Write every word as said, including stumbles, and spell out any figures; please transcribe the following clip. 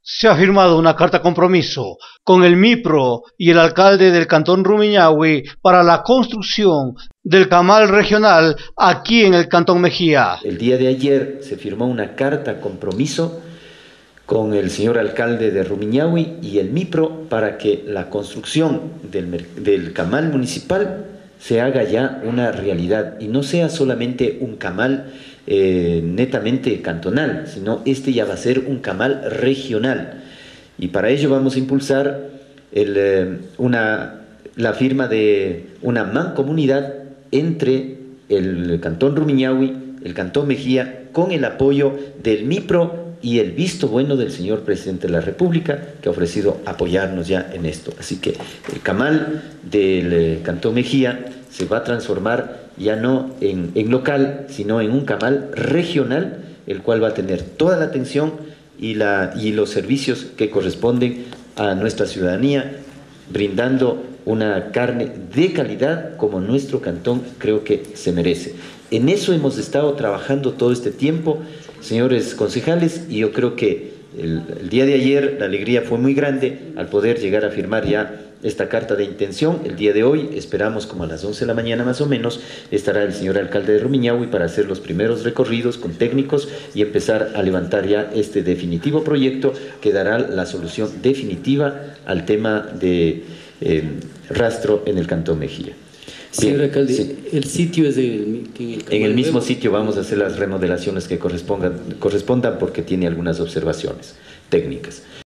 Se ha firmado una carta compromiso con el MIPRO y el alcalde del cantón Rumiñahui para la construcción del camal regional aquí en el cantón Mejía. El día de ayer se firmó una carta compromiso con el señor alcalde de Rumiñahui y el MIPRO para que la construcción del, del camal municipal se haga ya una realidad y no sea solamente un camal eh, netamente cantonal, sino este ya va a ser un camal regional. Y para ello vamos a impulsar el, eh, una, la firma de una mancomunidad entre el cantón Rumiñahui, el cantón Mejía, con el apoyo del MIPRO y el visto bueno del señor presidente de la República, que ha ofrecido apoyarnos ya en esto. Así que el camal del eh, cantón Mejía se va a transformar ya no en, en local, sino en un camal regional, el cual va a tener toda la atención y, la, y los servicios que corresponden a nuestra ciudadanía, brindando una carne de calidad como nuestro cantón creo que se merece. En eso hemos estado trabajando todo este tiempo, señores concejales, y yo creo que el, el día de ayer la alegría fue muy grande al poder llegar a firmar ya esta carta de intención. El día de hoy esperamos, como a las once de la mañana más o menos, estará el señor alcalde de Rumiñahui para hacer los primeros recorridos con técnicos y empezar a levantar ya este definitivo proyecto que dará la solución definitiva al tema de eh, rastro en el cantón Mejía. Señor Bien, alcalde, sí. el sitio es el, el En el mismo sitio vamos a hacer las remodelaciones que correspondan, correspondan porque tiene algunas observaciones técnicas.